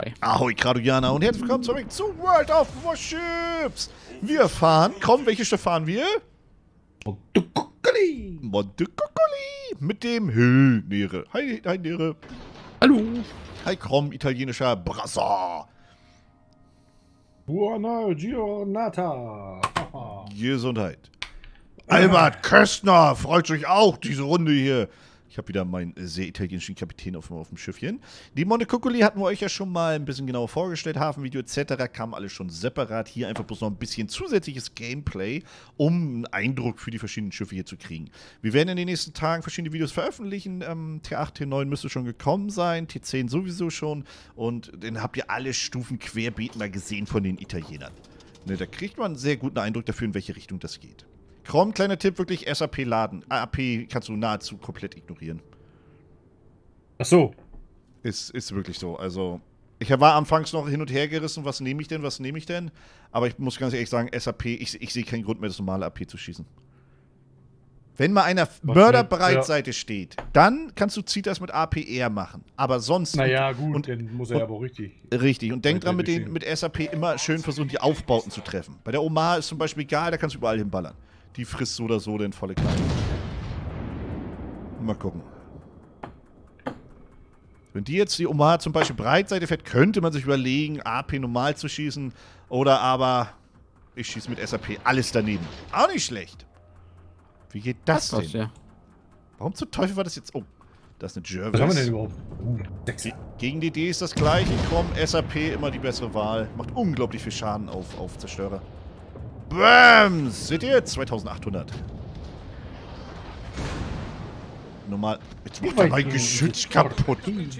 dabei. Ahoi, Graduianer und herzlich willkommen zurück zu World of Warships. Wir fahren, komm, welche Schiff fahren wir? Montecuccoli! Montecuccoli mit dem Nere. Hi, hi, Nere. Hallo. Hi, Krom, italienischer Brasser. Buona giornata! Gesundheit. Albert Köstner freut sich auch, diese Runde hier. Ich habe wieder meinen sehr italienischen Kapitän auf dem Schiffchen. Die Montecuccoli hatten wir euch ja schon mal ein bisschen genauer vorgestellt. Hafenvideo etc. kam alles schon separat. Hier einfach bloß noch ein bisschen zusätzliches Gameplay, um einen Eindruck für die verschiedenen Schiffe hier zu kriegen. Wir werden in den nächsten Tagen verschiedene Videos veröffentlichen. T8, T9 müsste schon gekommen sein, T10 sowieso schon. Und dann habt ihr alle Stufen querbeet mal gesehen von den Italienern. Ne, da kriegt man einen sehr guten Eindruck dafür, in welche Richtung das geht. Krom, kleiner Tipp, wirklich SAP laden. AP kannst du nahezu komplett ignorieren. Ach so. Ist wirklich so. Also, ich war anfangs noch hin und her gerissen, was nehme ich denn, was nehme ich denn? Aber ich muss ganz ehrlich sagen, SAP, ich sehe keinen Grund mehr, das normale AP zu schießen. Wenn mal einer Mörderbreitseite steht, dann kannst du Zitas mit APR machen. Aber sonst... Naja, gut, dann muss er ja aber richtig. Richtig. Und denk dran, mit SAP immer schön versuchen, die Aufbauten zu treffen. Bei der Omaha ist zum Beispiel egal, da kannst du überall hinballern. Die frisst so oder so den volle Kleine. Mal gucken. Wenn die jetzt die Omaha zum Beispiel Breitseite fährt, könnte man sich überlegen, AP normal zu schießen. Oder aber ich schieße mit SAP alles daneben. Auch nicht schlecht. Wie geht das denn? Ja. Warum zum Teufel war das jetzt... Oh, das ist eine Jervis. Was haben wir denn überhaupt? Gegen die D ist das gleiche. Komm, SAP immer die bessere Wahl. Macht unglaublich viel Schaden auf Zerstörer. Bams! Seht ihr? 2800. Normal. Jetzt macht er mein Geschütz kaputt.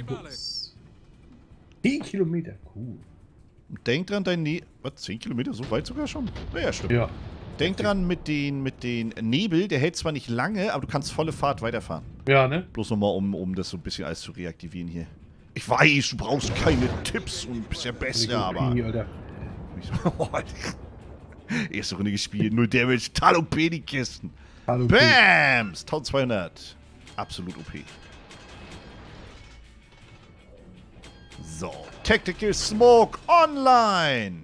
10 Kilometer. Cool. Denk dran, was? 10 Kilometer? So weit sogar schon? Naja, stimmt. Ja. Denk dran, mit den Nebel, der hält zwar nicht lange, aber du kannst volle Fahrt weiterfahren. Ja, ne? Bloß nochmal, um das so ein bisschen alles zu reaktivieren hier. Ich weiß, du brauchst keine Tipps und bist ja besser, aber... Alter. Erste Runde gespielt, 0 Damage, total OP die Kisten. Hallo, Bams! 1200. Absolut OP. So, Tactical Smoke online.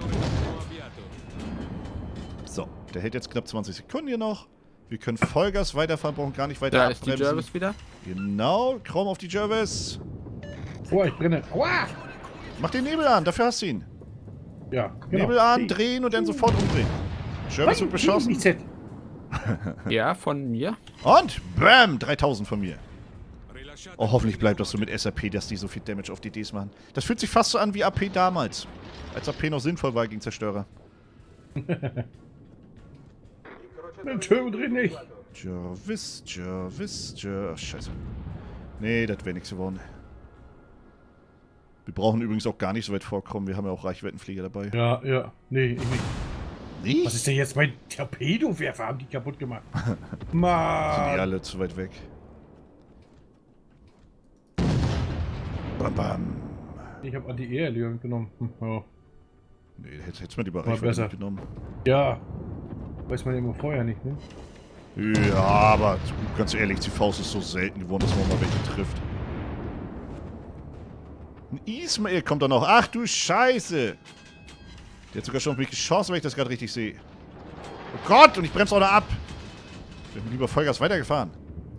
So, der hält jetzt knapp 20 Sekunden hier noch. Wir können Vollgas weiterfahren, brauchen gar nicht weiter abbremsen. Da ist die Jervis wieder. Genau, Krom auf die Jervis. Oh, ich brenne. Aua! Mach den Nebel an, dafür hast du ihn. Ja, genau. Nebel an, drehen und dann sofort umdrehen. Jervis wird beschossen. Ja, von mir. Und bam, 3000 von mir. Oh, hoffentlich bleibt das so mit SAP, dass die so viel Damage auf die Ds machen. Das fühlt sich fast so an wie AP damals. Als AP noch sinnvoll war gegen Zerstörer. Mein Türme dreht nicht. Jervis. Ach, scheiße. Nee, das wäre nichts geworden. Wir brauchen übrigens auch gar nicht so weit vorkommen. Wir haben ja auch Reichweitenflieger dabei. Ja. Nee, ich nicht. Nicht? Was ist denn jetzt mein Torpedowerfer? Haben die kaputt gemacht. Sind die Mann. alle zu weit weg. Bam, bam. Ich habe Anti-Air mitgenommen. Ja. Nee, hättest du mal die War Reichweite besser. mitgenommen. Ja. Weiß man immer vorher nicht, ne? Ja, aber ganz ehrlich, die Faust ist so selten geworden, dass man mal welche trifft. Ein Ismail kommt da noch. Ach du Scheiße! Der hat sogar schon auf mich geschossen, wenn ich das gerade richtig sehe. Oh Gott, und ich bremse auch noch ab. Ich bin lieber Vollgas weitergefahren.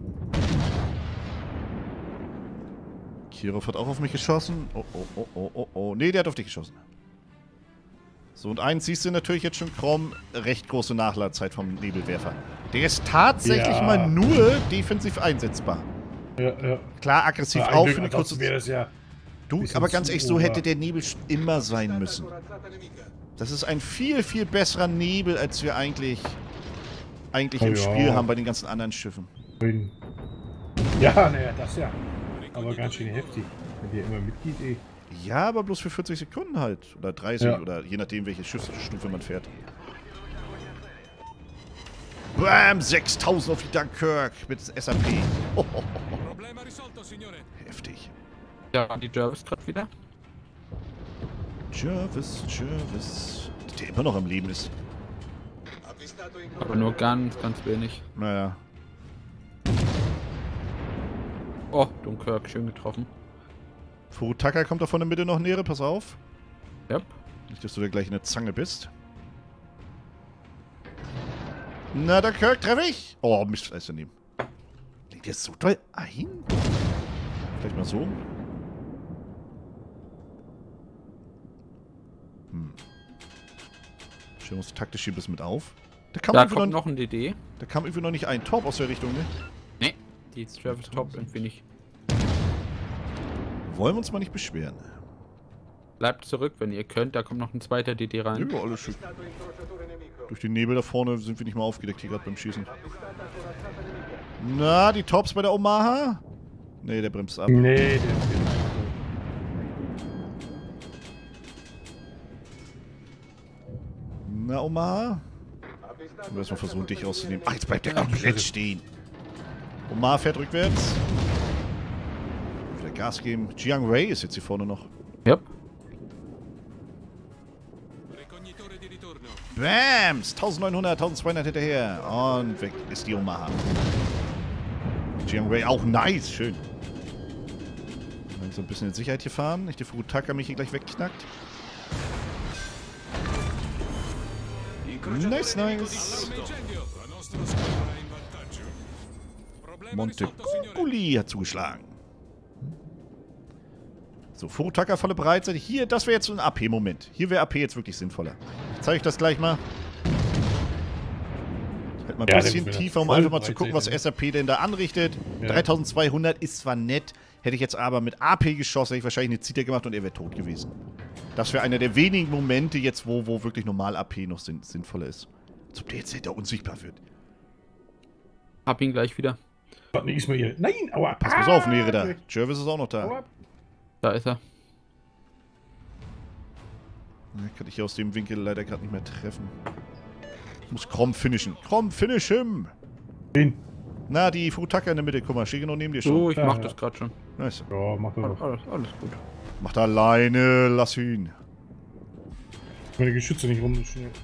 Kirov hat auch auf mich geschossen. Oh. Nee, der hat auf dich geschossen. So, und eins siehst du natürlich jetzt schon, Krom, recht große Nachladezeit vom Nebelwerfer. Der ist tatsächlich mal nur defensiv einsetzbar. Ja. Klar, aggressiv Ja, auch für eine kurze wäre das ja. Du, aber ganz ehrlich, so hätte der Nebel immer sein müssen. Das ist ein viel, viel besserer Nebel, als wir eigentlich im Spiel haben bei den ganzen anderen Schiffen. Ja, naja, das ja. Aber ganz schön heftig, wenn der immer mitgeht, ey. Ja, aber bloß für 40 Sekunden halt. Oder 30 oder je nachdem, welche Schiffsstufe man fährt. Bam! 6000 auf die Dunkirk mit SAP. Heftig. Ja, die Jervis gerade wieder. Jervis. Der immer noch am Leben ist. Aber nur ganz wenig. Furutaka kommt da von der Mitte noch näher, pass auf. Yep. Nicht, dass du da gleich in der Zange bist. Na, der Kirk, treffe ich! Oh, Mist, da ist daneben. Legt der so doll ein? Vielleicht mal so. Stellen wir uns taktisch hier ein bisschen mit auf. Da kam, Da irgendwie kommt noch, noch ein DD. da kam irgendwie noch nicht ein Torp aus der Richtung, ne? Nee, die Travis Top irgendwie nicht. Wollen wir uns mal nicht beschweren. Bleibt zurück, wenn ihr könnt. Da kommt noch ein zweiter DD rein. Ja, alles schön. Durch den Nebel da vorne sind wir nicht mal aufgedeckt hier gerade beim Schießen. Na, die Tops bei der Omaha? Ne, der bremst ab. Nee, der Na, Omaha? Wir müssen mal versuchen, dich rauszunehmen. Ach, jetzt bleibt der komplett stehen. Omaha fährt rückwärts. Wieder Gas geben. Jiang Wei ist jetzt hier vorne noch. Yep. Bams! 1900, 1200 hinterher. Und weg ist die Omaha. Jiang Wei auch nice. Schön. So ein bisschen in Sicherheit hier fahren. Nicht der Furutaka mich hier gleich wegknackt. Nice, nice. Montecuccoli hat zugeschlagen. So, Furutaka volle Breitseite. Hier, das wäre jetzt ein AP-Moment. Hier wäre AP jetzt wirklich sinnvoller. Ich zeige euch das gleich mal. Halt mal ein bisschen tiefer, um einfach mal zu gucken, was SAP denn da anrichtet. Ja. 3200 ist zwar nett, hätte ich jetzt aber mit AP geschossen, hätte ich wahrscheinlich eine Zita gemacht und er wäre tot gewesen. Das wäre einer der wenigen Momente jetzt, wo wirklich normal AP noch sinnvoller ist. Als ob der jetzt hinter unsichtbar wird. Hab ihn gleich wieder. Ismail. Nein, aua. Pass auf, Nerida. Jervis ist auch noch da. Aua. Da ist er. Kann ich hier aus dem Winkel leider gerade nicht mehr treffen. Ich muss Krom finishen. Krom, finish him! Wen? Na, die Furutaka in der Mitte. Guck mal, steht genau neben dir schon. So, ich Ja, mach ja. das gerade schon. Nice. Ja, mach das doch. Alles gut. Macht alleine, lass ihn. Meine Geschütze nicht rum.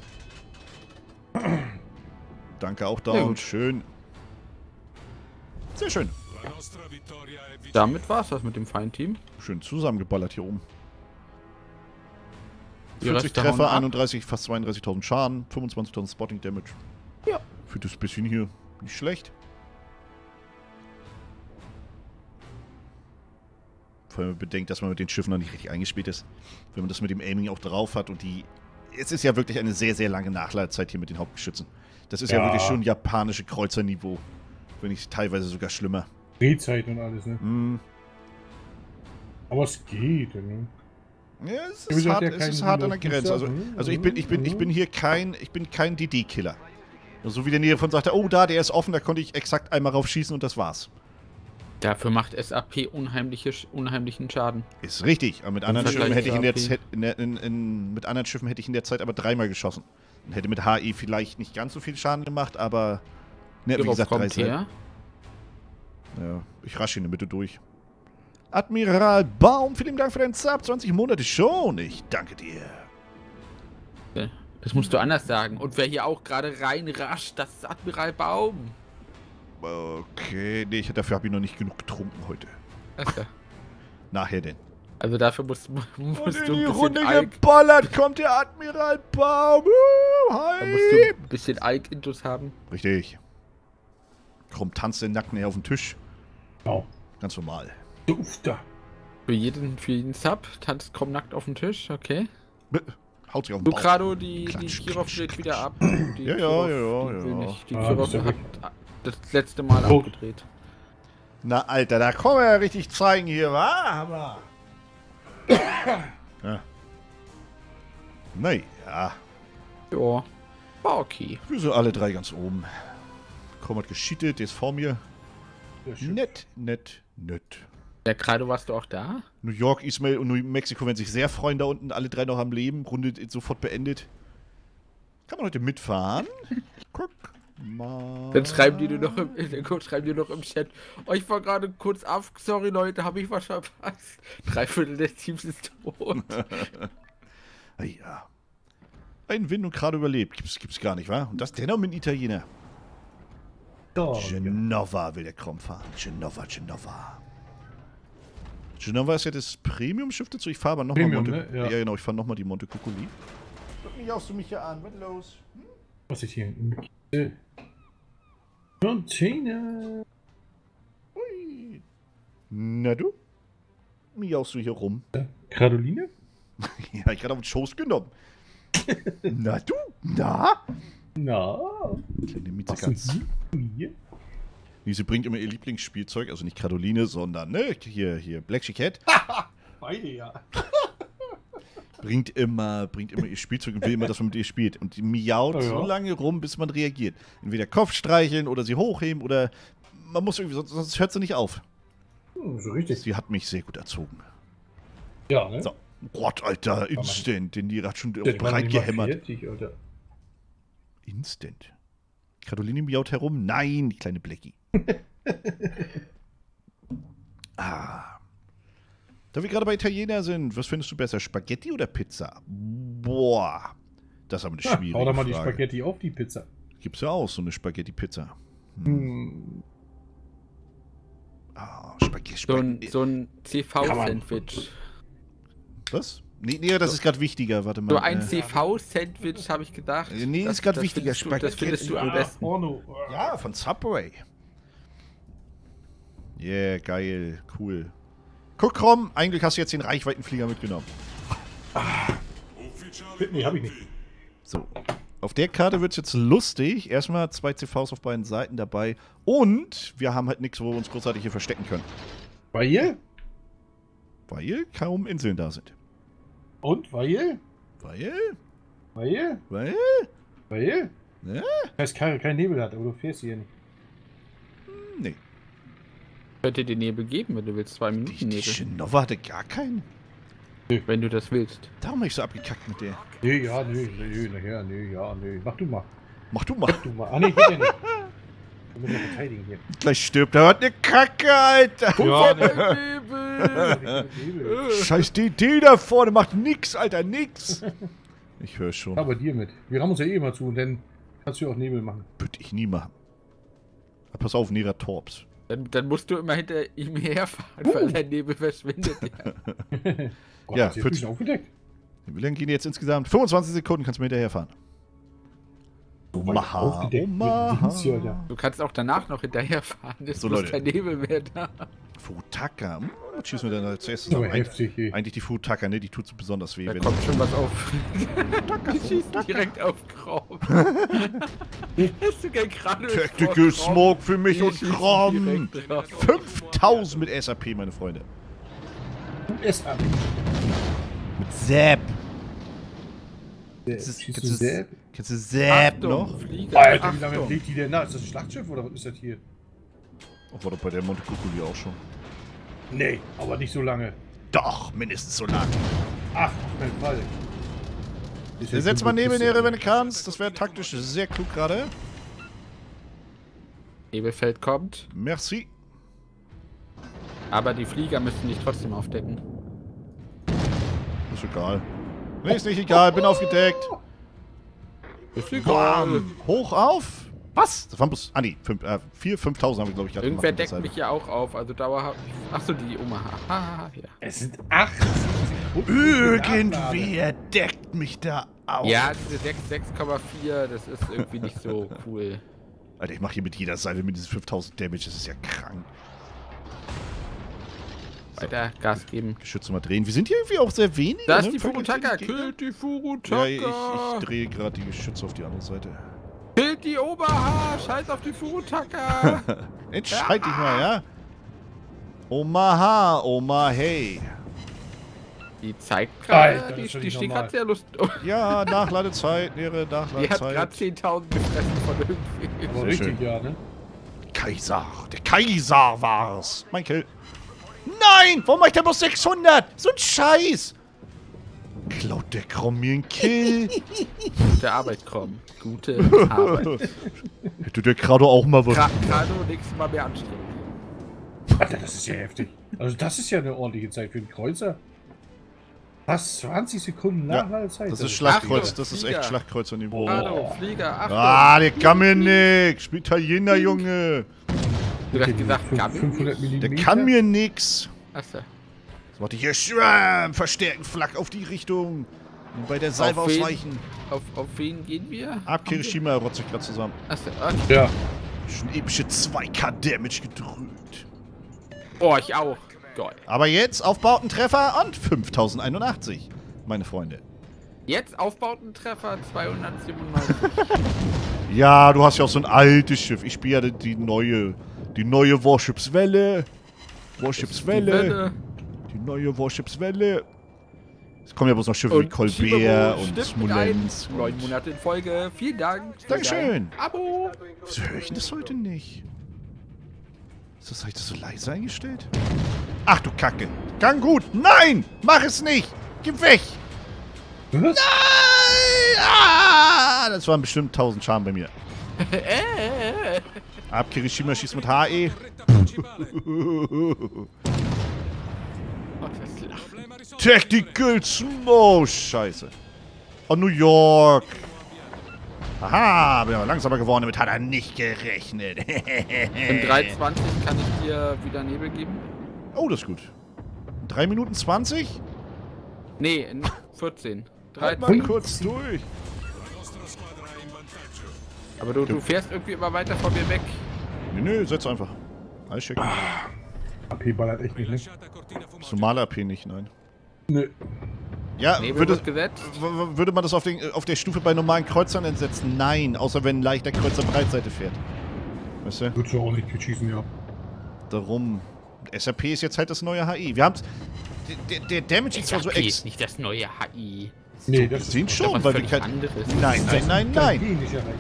Danke auch Sehr down. gut. Schön. Sehr schön. Damit war's das mit dem Feinteam. Schön zusammengeballert hier oben. Die 40 Reste hauen Treffer, ab. 31, fast 32.000 Schaden, 25.000 Spotting Damage. Ja. Für das bisschen hier nicht schlecht. Vor allem bedenkt, dass man mit den Schiffen noch nicht richtig eingespielt ist. Wenn man das mit dem Aiming auch drauf hat und die... Es ist ja wirklich eine sehr, sehr lange Nachladezeit hier mit den Hauptgeschützen. Das ist ja, wirklich schon japanische Kreuzerniveau. Wenn nicht teilweise sogar schlimmer. Drehzeit und alles, ne? Mm. Aber es geht, ne? Ja, es Ja, ist wieso hat hart, der es keinen ist hart an der Windows Grenze. Also, Server? also ich bin hier kein DD-Killer. So wie der Nähe von sagte, oh da, der ist offen, da konnte ich exakt einmal rauf schießen und das war's. Dafür macht SAP unheimlichen Schaden. Ist richtig, aber mit anderen Schiffen Vergleich hätte ich zu mit anderen Schiffen hätte ich in der Zeit aber dreimal geschossen. Und hätte mit HE vielleicht nicht ganz so viel Schaden gemacht, aber ne, wie Hierauf gesagt, drei kommt Seiten. her. Ja, ich rasche in der Mitte durch. Admiral Baum, vielen Dank für deinen Sub. 20 Monate schon. Ich danke dir. Das musst du anders sagen. Und wer hier auch gerade reinrascht, das ist Admiral Baum. Okay, nee, dafür habe ich noch nicht genug getrunken heute. Also, Nachher denn. also dafür musst Und du in ein die bisschen Runde Alk, geballert kommt der Admiral Baum. da Hi. musst du ein bisschen Alk-Intus haben. Richtig. Krumm tanzt den Nacken her auf den Tisch. Genau. Ganz normal. Dufter. Für jeden Sub tanzt kaum nackt auf den Tisch, okay. Haut sich auf den Du Bauch. Grado, die Klatsch, Kirov klatsch, steht klatsch. wieder ab. Die Ja, Kirov, ja, die will ja. nicht. Die Ah, Kirov bist du hat das letzte Mal Oh. abgedreht. Na, Alter, da können wir ja richtig zeigen hier, wa? Hammer. Ja. Naja, Ja, war okay. wir sind alle drei ganz oben. Komm, hat gescheatet, der ist vor mir. Sehr schön. Nett, nett, nett. Ja, Grado, warst du auch da? New York, Ismail und New Mexico werden sich sehr freuen da unten. Alle drei noch am Leben. Runde sofort beendet. Kann man heute mitfahren? Guck mal. Dann schreiben die nur noch im Chat. Oh, ich war gerade kurz auf. Sorry, Leute, habe ich was verpasst. 3/4 des Teams ist tot. Ja. Ein Win und gerade überlebt. Gibt's gar nicht, wa? Und das dennoch mit einem Italiener. Oh, Genova will der Krom fahren. Genova. Genova ist ja das Premium-Schiff dazu. Ich fahre aber nochmal Premium, Monte. ne? Ja. Ja, genau, ich fahre nochmal die Monte Cuculi. Guck mich aus, du mich hier an. Was ist los? Was ist hier? Container. Ui. Na du? Miaust du hier rum? Gradoline? Ja, ich gerade auf den Schoß genommen. Na du? Na? Na. Kleine Was Miezekatz. hier? Sie bringt immer ihr Lieblingsspielzeug, also nicht Caroline, sondern, ne, hier, Black Cat. Beide, ja. bringt immer ihr Spielzeug und will immer, dass man mit ihr spielt. Und die miaut Ja. so lange rum, bis man reagiert. Entweder Kopf streicheln oder sie hochheben oder man muss irgendwie, sonst hört sie nicht auf. So richtig. Sie hat mich sehr gut erzogen. Ja, ne? So. Gott, Alter, instant. Den die hat schon Der war noch breit nicht mal gehämmert. fertig, Alter. Instant. Caroline miaut herum. Nein, die kleine Blackie. Da wir gerade bei Italiener sind, was findest du besser, Spaghetti oder Pizza? Boah, das ist aber eine schwierige Hau doch mal die Frage. Spaghetti auf die Pizza. Gibt's ja auch, so eine Spaghetti-Pizza. Spaghetti. So ein CV-Sandwich. Was? Nee, das ist gerade wichtiger, warte mal. So ein CV-Sandwich, habe ich gedacht. Nee, ist gerade wichtiger. Das findest du am besten. Porno. Ja, von Subway. Yeah, geil, cool. Guck, Rom, eigentlich hast du jetzt den Reichweitenflieger mitgenommen. Nee, hab ich nicht. So, auf der Karte wird es jetzt lustig. Erstmal 2 CVs auf beiden Seiten dabei. Und wir haben halt nichts, wo wir uns großartig hier verstecken können. Weil? Weil kaum Inseln da sind. Und? Weil? Weil? Ja? Es kein Nebel hat, aber du fährst hier nicht. Nee. Könnte dir Nebel geben, wenn du willst. 2 Minuten Die Nebel. Genova hatte gar keinen. Wenn du das willst. Darum hab ich so abgekackt mit der. Nee. Mach du mal. Mach du mal. Ah, nee, geht ja nicht. Wir müssen ja verteidigen hier. Gleich stirbt er. Was eine Kacke, Alter. Ja, Nebel! Scheiß DD da vorne. Macht nix, Alter. Nix. Ich höre schon. Aber dir mit. Wir haben uns ja eh immer zu und dann kannst du auch Nebel machen. Würde ich nie machen. Aber pass auf, Nera Torps. Dann musst du immer hinter ihm herfahren, weil der Nebel verschwindet. Ja. Gott, Ja, hast du für- jetzt nicht aufgedeckt? Wie lange gehen jetzt insgesamt? 25 Sekunden kannst du mir hinterherfahren. Omaha, Aufgedeckt mit Dings hier, Alter. Du kannst auch danach noch hinterherfahren. Ist So, bloß Leute. kein Nebel mehr da. Futaka. Was schießen wir denn als erstes? So ab? heftig, ey. Eigentlich die Futaka, ne? Die tut so besonders weh. Da Wenn kommt schon was auf. Die schießen direkt auf Kram. Hast du kein gerade Tactical Smoke für mich Die und schießen Kram. direkt drauf. 5000 mit SAP, meine Freunde. USA. Mit Zap. Schießt du Sepp? Kennst du Zap Achtung, noch? Flieger, Alter, wie lange Achtung. fliegt die denn da? Ist das ein Schlachtschiff oder was ist das hier? Oh, war doch bei der Monte Cuculi auch schon. Nee, aber nicht so lange. Doch, mindestens so lang. Ach, auf keinen Fall. Setz mal Nebelnähere, wenn du kannst. Das wäre taktisch sehr klug gerade. Nebelfeld kommt, Merci. aber die Flieger müssen dich trotzdem aufdecken. Ist egal. Nee, ist nicht egal. Bin aufgedeckt. Ist egal. Bam. Hoch auf. Was? Das waren bloß. Ah, nee. 4.000, 5.000 haben wir, glaube ich, gerade Irgendwer gemacht. deckt mich ja auch auf, also dauerhaft. Achso, die Omaha. Haha, ja. Es sind 8 Irgendwer deckt mich da auf. Ja, diese 6,4, das ist irgendwie nicht so cool. Alter, ich mache hier mit jeder Salve mit diesen 5.000 Damage. Das ist ja krank. Weiter Gas geben. Geschütze mal drehen. Wir sind hier irgendwie auch sehr wenig. Da ist ne? die Furutaka. Gegner. Killt die Ja, Furutaka. ich drehe gerade die Geschütze auf die andere Seite. Killt die Omaha. Scheiß auf die Furutaka. Entscheid dich mal, ja? Omaha, Omahey. Die zeigt Alter, gerade, das ist doch die nicht steht normal. gerade sehr lustig. Oh, Ja, Nachladezeit, leere die hat gerade Nachladezeit. 10.000 gefressen von irgendwie. Aber Sehr richtig, schön. ja, ne? Kaiser, der Kaiser war's. Mein Kill. Nein, warum mach ich denn bloß 600? So ein Scheiß. Klaut der Krom mir einen Kill? Gute Arbeit, Krom. Gute Arbeit. Hätte der gerade auch mal was. Gerade nächstes Mal mehr anstrengen. Alter, das ist ja heftig. Also das ist ja eine ordentliche Zeit für einen Kreuzer. Was? 20 Sekunden Ja, Nachladezeit? das ist Schlachtkreuz, Achtung, das ist Flieger. echt Schlachtkreuz-Niveau. Hallo, Flieger, Achtung. Ah, der kann mir nix. Spielt Italiener, Junge. Du hast gesagt, Gabi? 500 mm. Der kann mir nix. Achso. So, warte hier. Schwärm! Verstärken, Flak auf die Richtung. Und bei der Salve Auf wen? ausweichen. Auf wen gehen wir? Ab Kirishima rotzt sich gerade zusammen. Achso, Ja. Schon epische 2K Damage gedrückt. oh, ich auch. Geil. Aber jetzt Aufbautentreffer und 5081, meine Freunde. Jetzt Aufbautentreffer 297. Ja, du hast ja auch so ein altes Schiff. Ich spiele ja die neue Warshipswelle. Welle. Die neue Warshipswelle. Es kommen ja bloß noch Schiffe wie Und Colbert Chibabo und stimmt Smolensk. ein. 9 Monate in Folge. Vielen Dank. für Dankeschön. dein Abo. Wieso höre ich denn das heute nicht? Habe ich das so leise eingestellt? Ach du Kacke. Gang gut. Nein! Mach es nicht! Geh weg! Was? Nein! Ah, das waren bestimmt 1000 Schaden bei mir. Ab Kirishima schießt mit HE. Oh, das Lachen. Tactical Smoke. Scheiße. Oh, New York. Aha, bin aber langsamer geworden. Damit hat er nicht gerechnet. In 3,20 kann ich dir wieder Nebel geben? Oh, das ist gut. 3 Minuten 20? Nee, in 14. Halt mal 13. kurz durch. Aber du fährst irgendwie immer weiter von mir weg. Nee, setz einfach. Alles schick. AP ballert echt nicht, ne? Normale AP nicht, nein. Nö. Ja, Nebel wird gesetzt. würde man das auf der Stufe bei normalen Kreuzern entsetzen? Nein, außer wenn ein leichter Kreuzer Breitseite fährt. Weißt du? Würdest du auch nicht schießen, ja. Darum. SAP ist jetzt halt das neue HI. Wir haben's. Der Damage ist zwar so SAP ist nicht das neue HI. Nee, das Sehen ist schon, was weil wir völlig kein. anderes. Nein. nicht erreicht.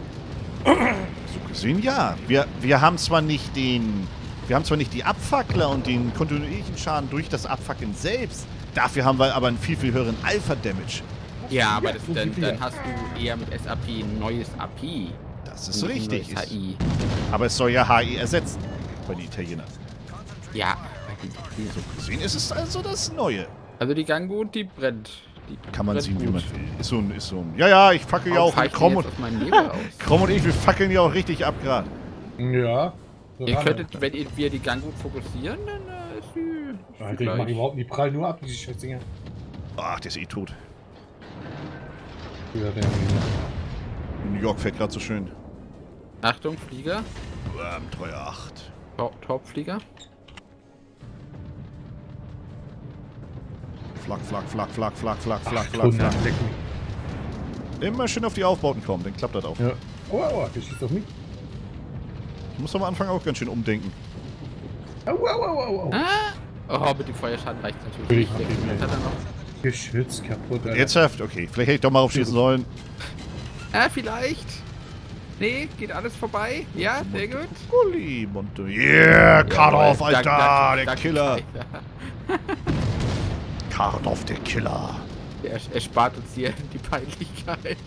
So gesehen ja. Wir haben zwar nicht den. Wir haben zwar nicht die Abfackler und den kontinuierlichen Schaden durch das Abfackeln selbst. Dafür haben wir aber einen viel, viel höheren Alpha-Damage. Ja, aber so dann viel. hast du eher mit SAP ein neues AP. Das ist und ein richtig. neues HI. Aber es soll ja HI ersetzen. Bei den Italienern. Ja. So gesehen ist es also das Neue. Also die Gangut, die brennt. Die Kann man brennt sehen, wie gut. man will. Ist so ein. Ja, ich fackel ja Warum auch. fahr ich denn Krom jetzt und, aus meinem Nebel aus? Krom und ich, wir fackeln ja auch richtig ab gerade. Ja. So Ihr ran. könntet, wenn wir die Gangut fokussieren, dann ist die Alter, ich mach die überhaupt nicht prall nur ab, diese Scheißdinger. Ach, der ist eh tot. Ja, New York fährt gerade so schön. Achtung, Flieger. Abenteuer 8. Topflieger. Flak. leck mich. Immer schön auf die Aufbauten kommen, dann klappt das auch. Ja. Aua, der schießt auf mich. Ich muss am Anfang auch ganz schön umdenken. Au. Ah! Oh, mit dem Feuerschaden reicht natürlich Natürlich, nicht. okay, Hat er noch. Geschütz kaputt, Alter. Ernsthaft? Okay, vielleicht hätte ich doch mal aufschießen sollen. Vielleicht. Nee, geht alles vorbei. Ja, sehr gut. Gulli, Monte. Yeah, Kardoff, Jawohl, Alter, der danke, Killer. Alter. Kardoff, der Killer. Er spart uns hier die Peinlichkeit.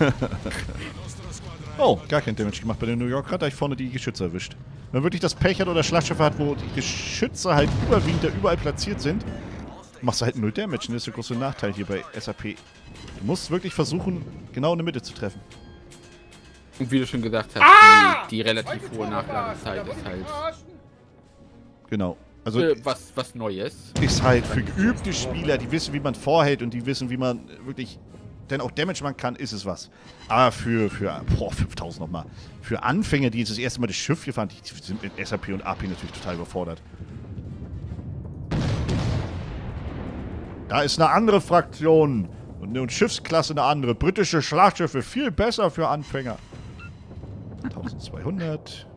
Oh, gar kein Damage gemacht bei den New York. Hat ich vorne die Geschütze erwischt. Wenn man wirklich das Pech hat oder Schlachtschiffe hat, wo die Geschütze halt überwiegend da überall platziert sind, machst du halt 0 Damage. Und das ist der große Nachteil hier bei SAP. Du musst wirklich versuchen, genau in der Mitte zu treffen. Und wie du schon gesagt hast, die relativ hohe Nachladezeit ist halt Genau. Also was Neues. ist halt für geübte Spieler, die wissen, wie man vorhält und die wissen, wie man wirklich denn auch Damage machen kann, ist es was. Aber für 5000 nochmal. Für Anfänger, die jetzt das erste Mal das Schiff gefahren, die sind mit SAP und AP natürlich total überfordert. Da ist eine andere Fraktion. Und Schiffsklasse eine andere. Britische Schlachtschiffe viel besser für Anfänger. 1200.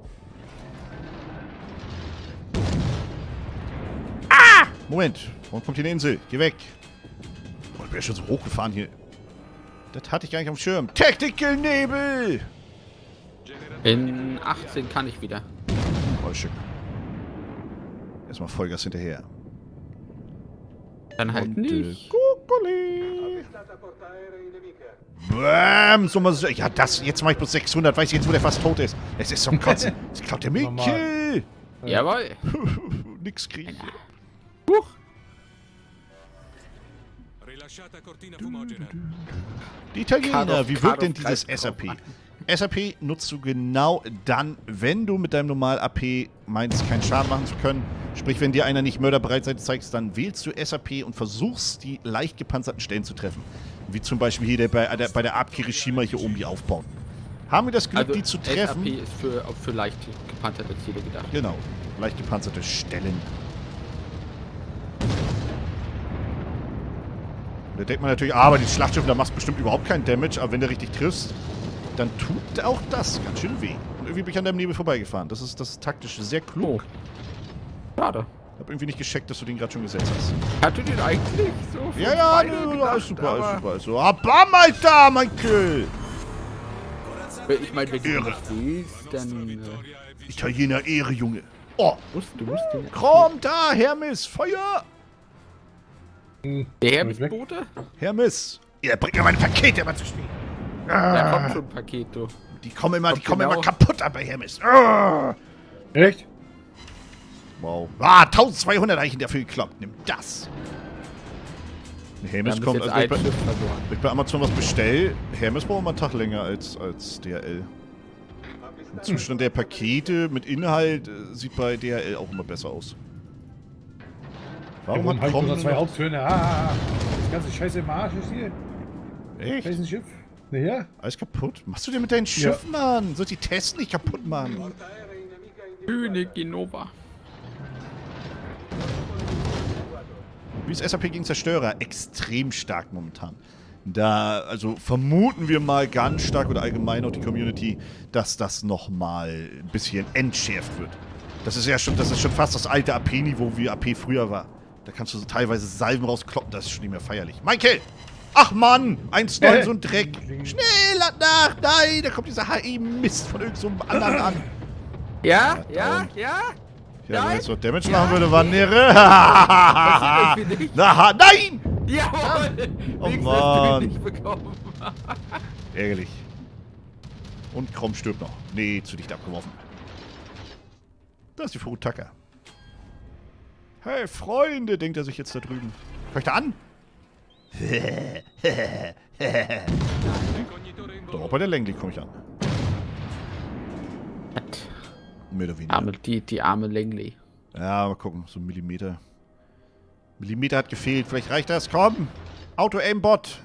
Ah! Moment. Warum kommt hier eine Insel? Geh weg. Oh, ich bin ja schon so hochgefahren hier. Das hatte ich gar nicht am Schirm. Tactical Nebel! In 18 kann ich wieder. Oh, schick. Erstmal Vollgas hinterher. Dann halt nicht. Kuckuли. Bäm! So mal so. Ja, das. Jetzt mach ich bloß 600. Weiß ich jetzt, wo der fast tot ist. Es ist zum Kotzen. Das klaut der Mikkel. Jawohl. Nix kriegen. Huch. Die Italiener, wie wirkt denn dieses Kardoff SAP? SAP nutzt du genau dann, wenn du mit deinem normalen AP meinst, keinen Schaden machen zu können. Sprich, wenn dir einer nicht Mörderbereitseite zeigst, dann wählst du SAP und versuchst, die leicht gepanzerten Stellen zu treffen. Wie zum Beispiel hier bei der Art Kirishima hier oben, die aufbauen. Haben wir das Glück, Also die zu treffen? SAP ist für leicht gepanzerte Ziele gedacht. Genau, leicht gepanzerte Stellen. Da denkt man natürlich, aber die Schlachtschiff, da machst du bestimmt überhaupt keinen Damage, aber wenn du richtig triffst, dann tut auch das ganz schön weh. Und irgendwie bin ich an deinem Nebel vorbeigefahren. Das ist taktisch sehr klug. Schade. Ich hab irgendwie nicht gescheckt, dass du den gerade schon gesetzt hast. Hatte den eigentlich so? von Ja, beide nö, gedacht, alles super, aber- alles super. Also, bam, Alter, mein Kill! Ich meine, wenn du Irre. nicht willst, dann Italiener Ehre, Junge. Oh, musst du den. komm da, Hermes, Feuer! Der Hermesbote? Hermes! Ihr bringt mir meine Pakete immer zu spät. Da kommt schon ein Paket, du. Die kommen immer Genau. kaputt an bei Hermes. Ah. Echt? Wow. 1200 Eichen dafür gekloppt. Nimm das. Hermes Wir haben kommt, bis also jetzt wenn ein ich Schiff verloren. bei Amazon was bestell, Hermes braucht immer einen Tag länger als DHL. Der Zustand der Pakete mit Inhalt sieht bei DHL auch immer besser aus. Warum Warum hat habe ich nur Krom zwei Haupttöne? Das ganze Scheiße im Arsch ist hier. Echt? Da ist ein Schiff. Naja. Alles kaputt? Machst du dir mit deinen Schiffen an? Soll die Tests nicht kaputt machen? König Genova. Wie ist SAP gegen Zerstörer? Extrem stark momentan. Da, also vermuten wir mal ganz stark oder allgemein auch die Community, dass das nochmal ein bisschen entschärft wird. Das ist ja schon, das ist schon fast das alte AP-Niveau, wie AP früher war. Da kannst du so teilweise Salven rauskloppen, das ist schon nicht mehr feierlich. Michael! Ach Mann! 1-9, so ein Dreck! Schnell, lad nach! Nein, da kommt dieser HE-Mist von irgendeinem anderen an. Ja, Ja, ja. Ja, wenn Nein. jetzt so Damage Ja. machen würde, war Nere. Passiert irgendwie nicht. Na, nein! Jawohl! Oh Wenigstens Mann. hast du den nicht bekommen. Ärgerlich. Und Krom stirbt noch. Nee, zu dicht abgeworfen. Da ist die Furutaka. Hey, Freunde, denkt er sich jetzt da drüben. Hör ich da an? Doch, bei der Langley komme ich an. Mehr oder weniger. Die arme Langley. Ja, mal gucken. So ein Millimeter. Millimeter hat gefehlt. Vielleicht reicht das. Komm! Auto-Aimbot!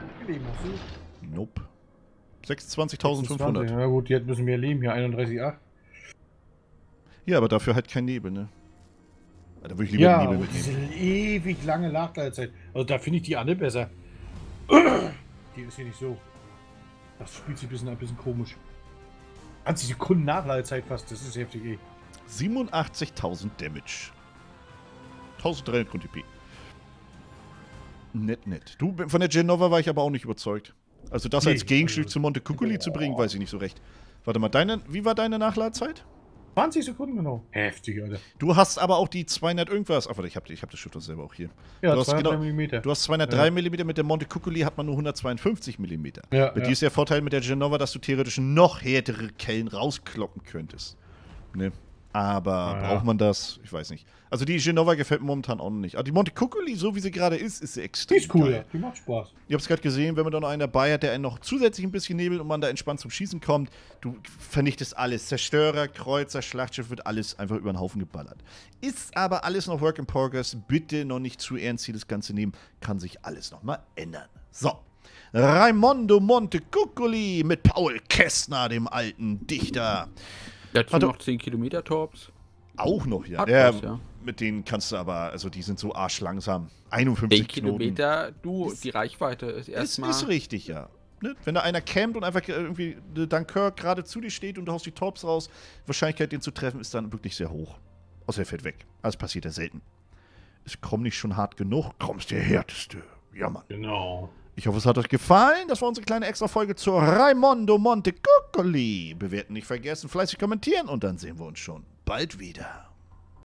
Nope. 26.500. Ja gut, die hat ein bisschen mehr Leben hier. 31,8. Ja, aber dafür halt kein Nebel, ne? Da würde ich lieber Ja, den Nebel aber diese mitnehmen. ewig lange Lagerzeit. Also da finde ich die Anne besser. Die ist hier nicht so. Das spielt sich ein bisschen komisch. 20 Sekunden Nachladezeit fast, das ist heftig, ey. 87.000 Damage. 1300 Grund-TP. Nett, nett. Du, von der Genova war ich aber auch nicht überzeugt. Also das Nee, als Gegenstück also- zu Montecuccoli zu bringen, weiß ich nicht so recht. Warte mal, wie war deine Nachladezeit? 20 Sekunden genau. Heftig, Alter. Du hast aber auch die 200 irgendwas. Ach, warte, ich hab das Schiff doch selber auch hier. Ja, Du hast 203 genau- Millimeter. Du hast 203 mm, mit der Montecuccoli hat man nur 152 mm. Ja, Bei ja. dir ist der Vorteil mit der Genova, dass du theoretisch noch härtere Kellen rauskloppen könntest. Ne? Aber Ja. braucht man das? Ich weiß nicht. Also die Genova gefällt mir momentan auch noch nicht. Aber die Montecuccoli, so wie sie gerade ist sie Die extrem ist cool, ja. geil. Die macht Spaß. Ich hab's gerade gesehen, wenn man da noch einen dabei hat, der einen noch zusätzlich ein bisschen nebelt und man da entspannt zum Schießen kommt, du vernichtest alles. Zerstörer, Kreuzer, Schlachtschiff, wird alles einfach über den Haufen geballert. Ist aber alles noch Work in Progress. Bitte noch nicht zu ernst hier das Ganze nehmen. Kann sich alles noch mal ändern. So. Raimondo Montecuccoli mit Paul Kästner, dem alten Dichter. Dazu Warte. noch 10 Kilometer Torps. Auch noch, ja. Hat Der, was, ja. Mit denen kannst du aber, also die sind so arschlangsam. 51 10 Knoten. Kilometer, die Reichweite ist erstmal. Ist richtig, ja. Ne? Wenn da einer campt und einfach irgendwie Dunkirk gerade zu dir steht und du haust die Torps raus, die Wahrscheinlichkeit, den zu treffen, ist dann wirklich sehr hoch. Außer er fährt weg. Das passiert ja selten. Ist Krom nicht schon hart genug? Krom ist der härteste. Ja, Mann. Genau. Ich hoffe, es hat euch gefallen. Das war unsere kleine Extra-Folge zur Raimondo Montecuccoli. Bewerten nicht vergessen, fleißig kommentieren und dann sehen wir uns schon bald wieder.